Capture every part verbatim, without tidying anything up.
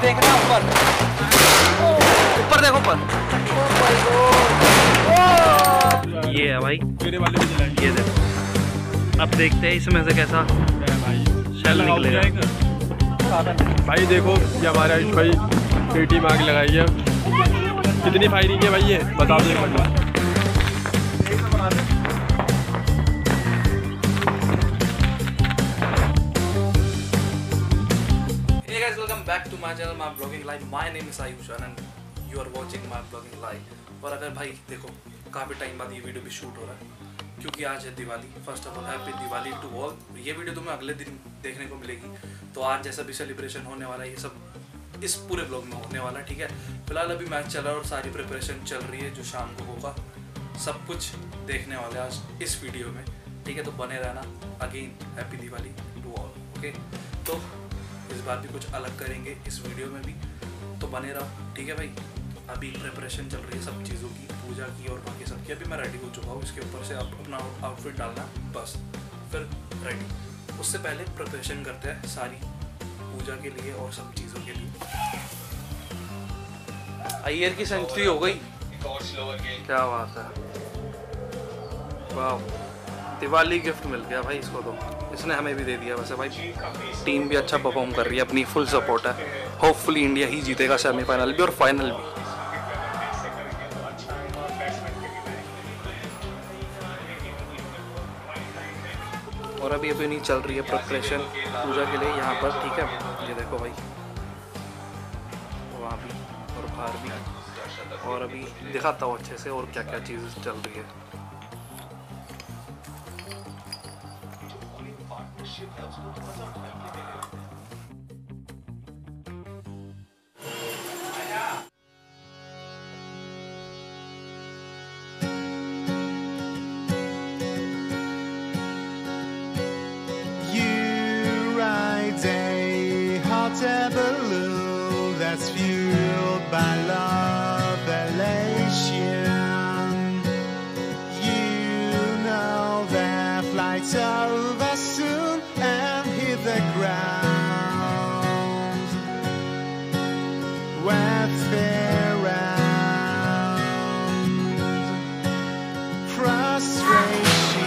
देखना ऊपर, ऊपर देखो ऊपर। ये है भाई मेरे वाले भी चलाएंगे। ये देखो, अब देखते हैं इसमें से कैसा शेल निकलेगा। भाई देखो ये हमारे आयुष भाई पेटी में आग लगाई है। कितनी फायरिंग है भाई ये बता दो एक minute. Hey guys, welcome back to my channel, my vlogging live. My name is Ayush and you are watching my vlogging live. और अगर भाई देखो काफ़ी टाइम बाद ये वीडियो भी शूट हो रहा है क्योंकि आज है Diwali. First of all happy Diwali to all. ये वीडियो तुम्हें अगले दिन देखने को मिलेगी, तो आज जैसा भी सेलिब्रेशन होने वाला है ये सब इस पूरे ब्लॉग में होने वाला है, ठीक है। फिलहाल अभी मैच चल रहा है और सारी प्रिपरेशन चल रही है जो शाम को होगा, सब कुछ देखने वाले आज इस वीडियो में, ठीक है। तो बने रहना। Again happy Diwali to all, okay. तो इस बार भी कुछ अलग करेंगे इस वीडियो में भी, तो बने रहो, ठीक है भाई। अभी प्रिपरेशन चल रही है सब चीज़ों की, पूजा की और बाकी सब की। अभी मैं रेडी हो चुका हूँ, इसके ऊपर से आप अपना आउटफिट डालना बस, फिर रेडी। उससे पहले प्रिपरेशन करते हैं सारी पूजा के लिए और सब चीज़ों के लिए। अय्यर की सेंचुरी हो गई, क्या बात है, वाह। दिवाली गिफ्ट मिल गया भाई इसको, तो इसने हमें भी दे दिया। वैसे भाई टीम भी अच्छा परफॉर्म कर रही है, अपनी फुल सपोर्ट है। होपफुली इंडिया ही जीतेगा सेमीफाइनल भी और फाइनल भी। और अभी अभी नहीं चल रही है प्रिपरेशन पूजा के लिए यहाँ पर, ठीक है। ये देखो भाई वहाँ भी और बाहर भी, और अभी दिखाता हूँ अच्छे से और क्या क्या चीज़ चल रही है। balloon that's fueled by love elation. You know that flight's over soon and hit the ground with fear and frustration.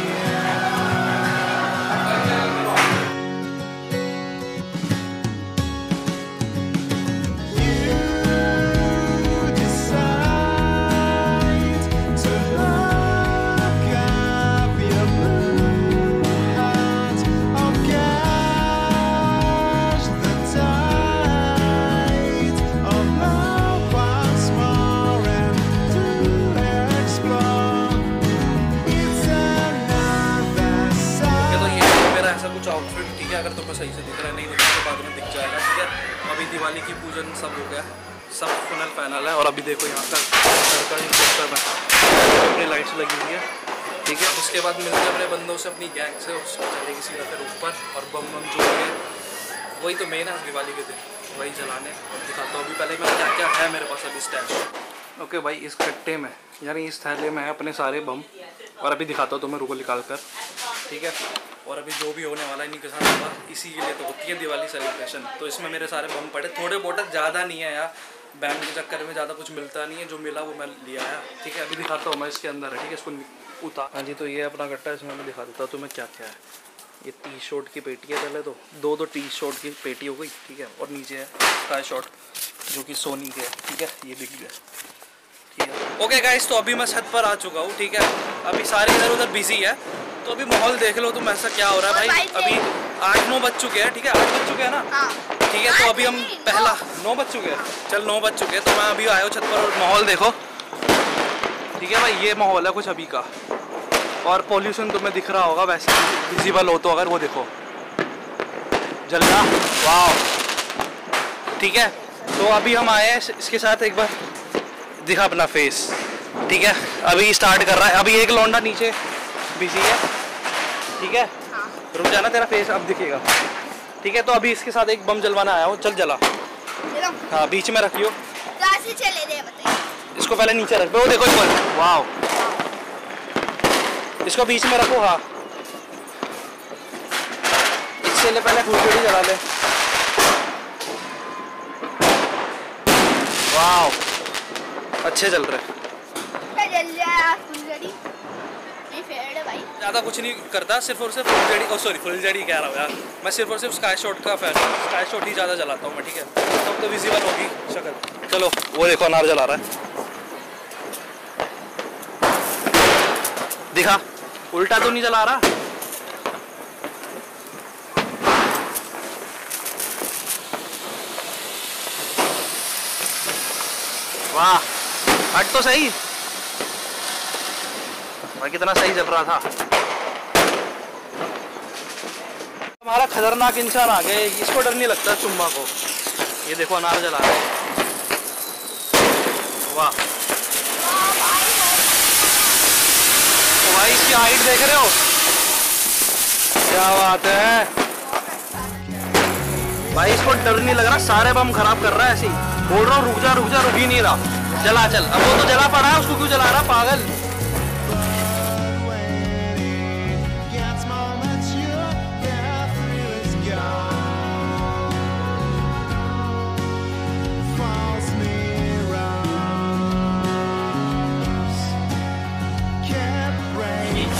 Outfit, ठीक है। अगर तुम्हें सही से दिख रहा है, नहीं दिख रहा तो बाद में दिख जाएगा, ठीक है। अभी दिवाली की पूजन सब हो गया, सब फाइनल फाइनल है। और अभी देखो यहाँ का घर का इंस्पेक्टर में अपनी लाइट्स लगी हुई है, ठीक है। उसके बाद मिलते हैं अपने बंदों से, अपनी गैंग से, उसको चलेगी सीधा फिर ऊपर और बम बम जो है वही तो मेन है दिवाली के दिन, वही जलाने और दिखाता हूँ। अभी पहले मैं क्या क्या है मेरे पास अभी स्टैंड। ओके भाई, इस कट्टे में यानी इस थैले में है अपने सारे बम, और अभी दिखाता हूँ तुम्हें, रुको निकाल कर, ठीक है। और अभी जो भी होने वाला है इन्हीं के साथ होगा, इसी के लिए तो होती है दिवाली सेलिब्रेशन। तो इसमें मेरे सारे बम पड़े, थोड़े बहुत, ज़्यादा नहीं है यार, बैंड के चक्कर में ज़्यादा कुछ मिलता नहीं है, जो मिला वो मैं लिया है, ठीक है। अभी दिखाता हूँ मैं इसके अंदर है, ठीक है। इसको उतार, हाँ जी। तो ये अपना कट्टा है, इसमें मैं दिखा देता हूँ तुम्हें क्या क्या है। ये टी शर्ट की पेटी है, पहले तो दो दो टी शर्ट की पेटी हो गई, ठीक है। और नीचे है स्काई शॉट जो कि सोनी के है, ठीक है। ये बिक गया, ठीक है। ओके गाइस, तो अभी मैं छत पर आ चुका हूँ, ठीक है। अभी सारे इधर उधर बिजी है, तो अभी माहौल देख लो तुम ऐसा क्या हो रहा है भाई। अभी आठ नौ बज चुके हैं, ठीक है। आठ बज चुके हैं ना, ठीक है। तो अभी हम पहला नौ बज चुके हैं, चल नौ बज चुके हैं। तो मैं अभी आया हूँ छत पर और माहौल देखो, ठीक है भाई। ये माहौल है कुछ अभी का, और पॉल्यूशन तुम्हें दिख रहा होगा वैसे विजिबल हो तो, अगर वो देखो जलना, वाह, ठीक है। तो अभी हम आए हैं, इसके साथ एक बार दिखा अपना फेस, ठीक है। अभी स्टार्ट कर रहा है, अभी एक लौंडा नीचे बिजी है, ठीक है। रुक जाना, तेरा फेस अब दिखेगा, ठीक है। तो अभी इसके साथ एक बम जलवाना आया हूँ, चल जला। हाँ, बीच में रखियो, चले दे बताइए। इसको पहले नीचे रख, वो देखो एक बार, वाह। इसको बीच में रखो, हाँ। इससे ले पहले फुलझड़ी जला ले, वाह अच्छे चल रहे। जल जाए फुलझड़ी नहीं फेड है भाई। ज़्यादा कुछ नहीं करता, सिर्फ और सिर्फ फुलझड़ी, ओ सॉरी फुलझड़ी कह रहा हूँ यार, मैं सिर्फ और सिर्फ स्काई शॉट का फैन हूँ। स्काई शॉट ही ज़्यादा जलाता हूँ मैं, ठीक है, तब तो विजिबल होगी शक्ल। चलो वो देखो अनार जला रहा है, दिखा उल्टा तो नहीं जला रहा। वाह हट तो सही, और कितना सही चल रहा था। हमारा खतरनाक इंसान आ गए, इसको डर नहीं लगता चुम्मा को। ये देखो अनार जला रहा है, वाह तो भाई इसकी हाइट देख रहे हो, क्या बात है भाई, इसको डर नहीं लग रहा, सारे बम खराब कर रहा है ऐसे ही। बोल रहा हूँ रुक जा रुक जा, रुक ही नहीं रहा, चला चल। अब वो तो जला पड़ा है, उसको क्यों जला रहा पागल। Gets more mature, their thrill is gone. False mirrors kept breaking.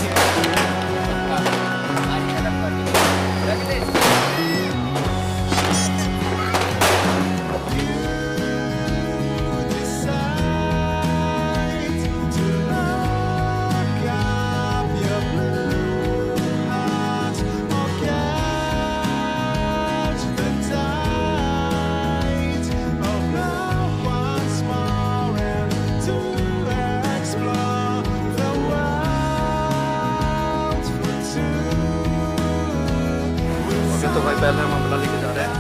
तो भाई पहले हम अमला लेके जा रहे हैं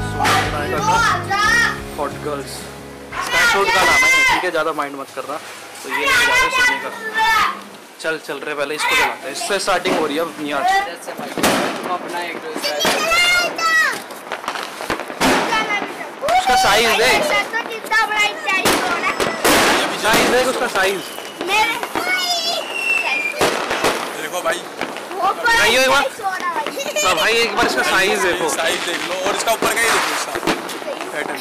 हॉट गर्ल्स, स्काई शॉट का नाम है, ठीक है, ज़्यादा माइंड मत करना। तो ये लेके जा रहे हैं सोने का। चल चल रहे, पहले इसको चलाते हैं, इससे स्टार्टिंग हो रही है अपनी आज। उसका साइज देख, साइज देख उसका साइज देखो भाई, दिखाइयो एक बार। हाँ भाई एक बार इसका साइज देखो, साइज देख लो, और इसका ऊपर का ही देखो, इसका पैटर्न।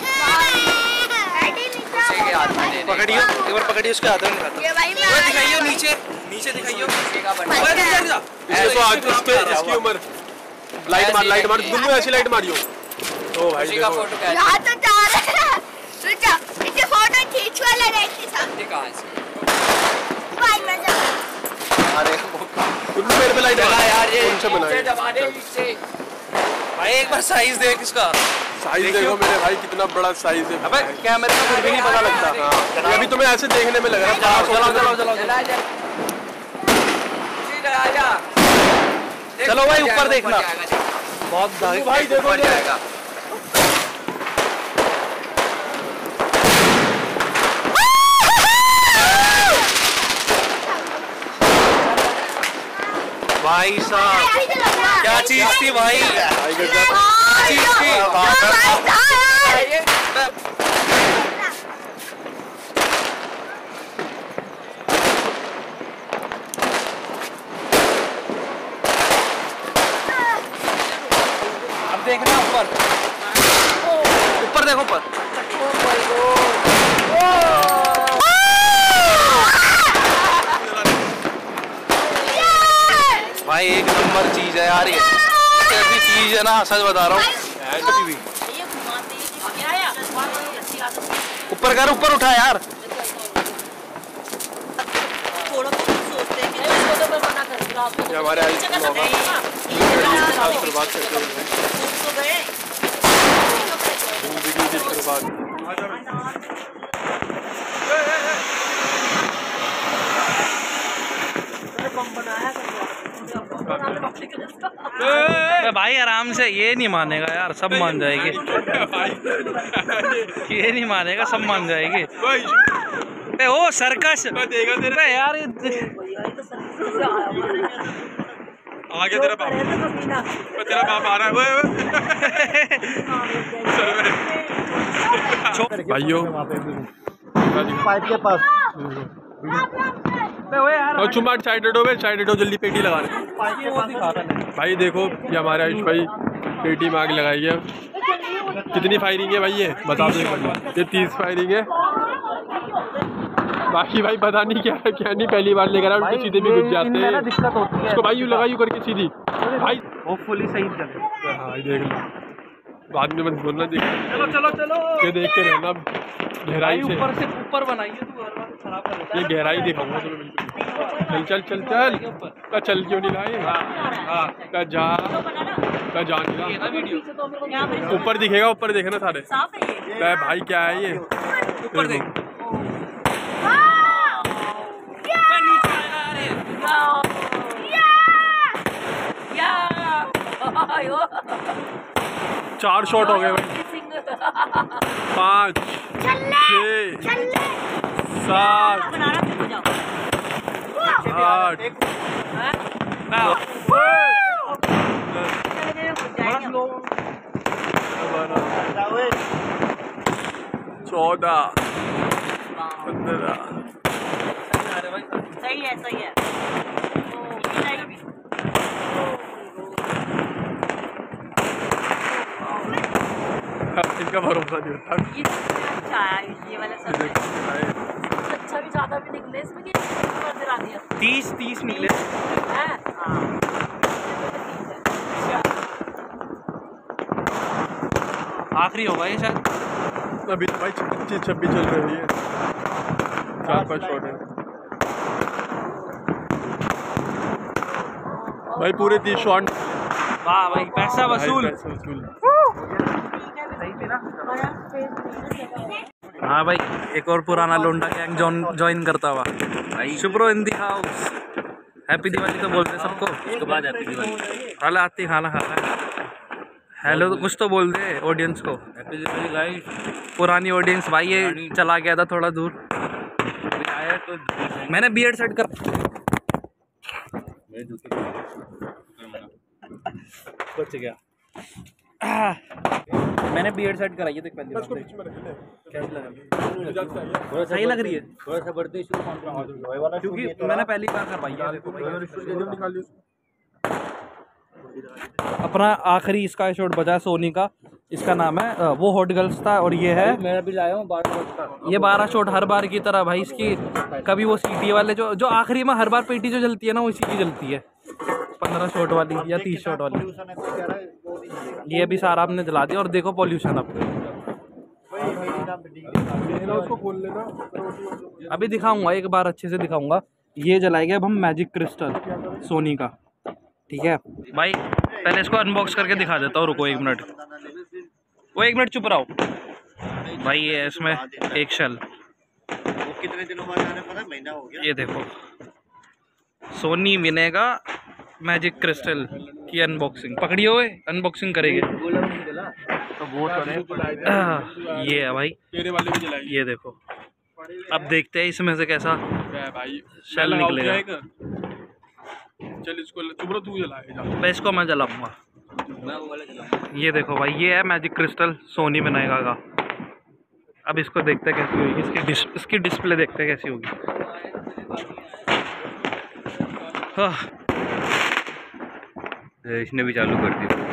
पकड़ियो एक बार, पकड़ियो उसके हाथ में दिखाता। दिखाइयो नीचे, नीचे दिखाइयो। इसको आगे इसके इसकी उम्र, लाइट मार, लाइट मार, दुनू ऐसी लाइट मारियो। तो भाई देखो यहाँ तो जा रहा है, रुको इसे फोटो खींचवा लगा इसके साथ। भाई मैं जा अरे दुनू पेड़ पे लाइट है यार, ये कौन सा बनाया भाई एक बार साइज देख इसका। साइज देखो मेरे भाई, कितना बड़ा साइज है। अबे कैमरे में फिर भी नहीं पता लगता। हाँ अभी तुम्हें ऐसे देखने में लग रहा है। चलाओ चलाओ चलाओ चलो भाई ऊपर देखना, बहुत भाई देखो जाएगा। भाई साहब क्या चीज थी भाई, चीज थी। अब देखना ऊपर, ऊपर देखो ऊपर। भाई एक नंबर चीज है यार, ये ऐसी चीज है ना, सच बता रहा हूँ। ऊपर कर, ऊपर उठा यार। ये हमारे आई बात करते हुए भाई आराम से, ये नहीं मानेगा यार, सब मान जाएगी। ये नहीं मानेगा, सब मान जाएगी। ए ओ सर्कस देगा तेरा यार, आगे तेरा बाप, तेरा बाप आ रहा है। भाइयों पाइप के पास और चुम्मा साइड हटो, साइड हटो, जल्दी पेटी लगा रहे। भाई देखो ये हमारे आयुष भाई पेटी में आग लगाई है। कितनी फायरिंग है भाई, ये बता दो एक बार। ये तीस फायरिंग है बाकी भाई पता नहीं क्या है क्या नहीं, पहली बार लेकर आया उल्टे सीधे भी घुस जाते हैं। दिक्कत होती है इसको भाई यूँ लगा यूँ करके सीधी भाई, होपफुली सही चले। हाँ ये देख लो, बाद में मत बोलना, देख चलो चलो चलो, ये देख के रहना गहराई से, ऊपर से ऊपर बनाइए तू, हर बार खराब कर देता है। ये गहराई दिखाऊंगा तुम्हें बिल्कुल। चल चल चल चल का चल क्यों नहीं लाए हाँ का जा का जा नहीं रहा। ऊपर दिखेगा, ऊपर देखना सारे क्या भाई, क्या है ये ऊपर देख, चार शॉट हो गए भाई, पाँच छः सात आठ चौदह पंद्रह। सही है सही है। इनका भरोसा नहीं होता। ये अच्छा है, ये वाला सब अच्छा भी ज्यादा भी निकले इसमें कि गिरा दिया। तीस तीस निकले है हाँ। आखिरी होगा ये शायद। अभी तो भाई पच्चीस छब्बीस चल रही है, चार पाँच शॉट है भाई, पूरे तीस शॉट। वाह भाई, पैसा वसूल। पैसा वसूल। हाँ भाई, एक और पुराना लोंडा गैंग ज्वाइन करता हुआ Shubhro in the house. Happy Diwali तो बोलते सबको, उसके बाद हैप्पी दिवाली। खाला आती खाना खाना, हेलो तो कुछ तो बोल दे ऑडियंस को। Happy Diwali guys. पुरानी ऑडियंस भाई, ये चला गया था थोड़ा दूर, आया तो मैंने बियर्ड सेट कर बच गया। मैंने बियर्ड सेट कराई है, देख पहली बार कैसी लग सही लग रही है, थोड़ा सा बढ़ते क्योंकि मैंने पहली बार करवाई है। देखो भाई, अपना आखिरी इसका शॉट बचा सोनी का, इसका नाम है वो हॉट गर्ल्स था, और ये है मैं भी लाया हूँ बारह। ये बारह शॉट हर बार की तरह भाई इसकी। कभी वो सीटी वाले जो जो आखिरी में हर बार पेटी जो जलती है ना, वो इसी की जलती है, पंद्रह शॉट वाली या तीस शॉट वाली। ये भी सारा आपने जला दिया, और देखो पॉल्यूशन अब। अभी दिखाऊंगा एक बार अच्छे से दिखाऊंगा। ये जलाएगा अब हम मैजिक क्रिस्टल सोनी का, ठीक है भाई। पहले इसको अनबॉक्स करके दिखा देता हूँ, रुको एक मिनट, वो एक मिनट चुप रहो भाई। ये इसमें एक शेल, वो कितने दिनों बाद आने पड़ा, महीना हो गया। ये देखो सोनी विनेगा मैजिक क्रिस्टल की अनबॉक्सिंग। पकड़िए हुए अनबॉक्सिंग करेंगे तो वो ये है भाई, ये देखो। अब देखते हैं इसमें से कैसा भाई शेल निकलेगा। चल इसको चुप तू जलाएगा, मैं इसको मैं जलाऊंगा। ये देखो भाई, ये है मैजिक क्रिस्टल सोनी विनेगा का। अब इसको देखते हैं कैसी होगी, इसकी डिस, इसकी डिस्प्ले देखते हैं कैसी होगी। हाँ। इसने भी चालू कर दिया।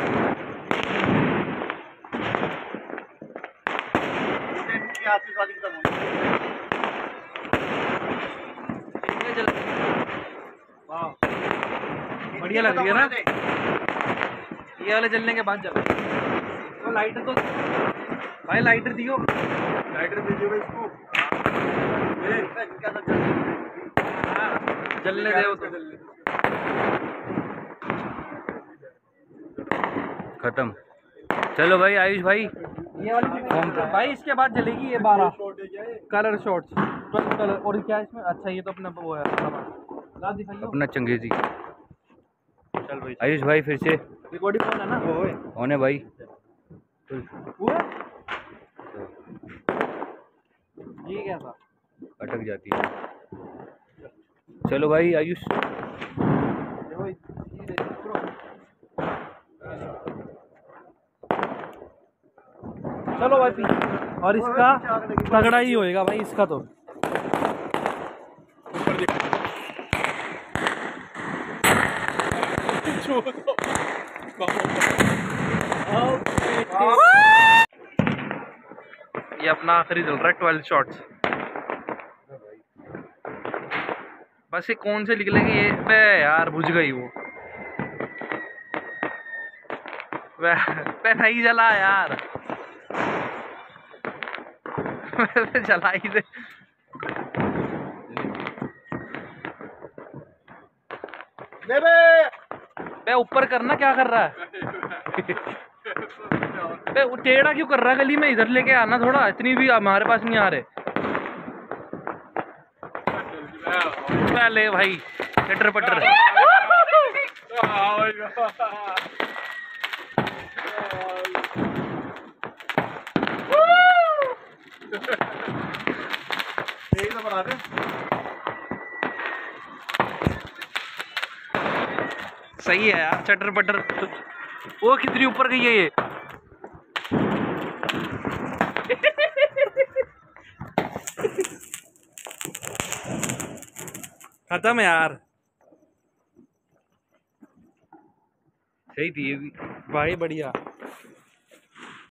बढ़िया लग रही है ना, ये वाले जलने के बाद जला। तो लाइटर तो भाई, लाइटर दियो, लाइटर दीजिएगा इसको, जलने दे तो। खत्म। चलो भाई आयुष भाई, ये वाली भाई इसके बाद जलेगी ये बारह कलर शॉट्स, ट्वेल्व कलर। और क्या इसमें, अच्छा ये तो अपना वो है अपना चंगेजी। चल भाई आयुष भाई फिर से रिकॉर्डिंग फोन है ना, होने भाई। ये क्या था, अटक जाती है। चलो भाई आयुष, चलो भाई पी। और इसका तगड़ा ही होएगा भाई इसका तो। ये अपना आखिरी चल रहा है, ट्वेल्व शॉट्स। बस ये कौन से निकलेंगे ये? बे यार बुझ गई वो। बे, बे नहीं जला यार। जला ही दे। बे ऊपर करना, क्या कर रहा है? बे टेढ़ा क्यों कर रहा है गली में? इधर लेके आना थोड़ा, इतनी भी हमारे पास नहीं आ रहे। ले भाई चटर पटर। सही है यार चटर पटर। वो कितनी ऊपर गई है ये? खत्म यार। सही थी ये भी भाई, बढ़िया।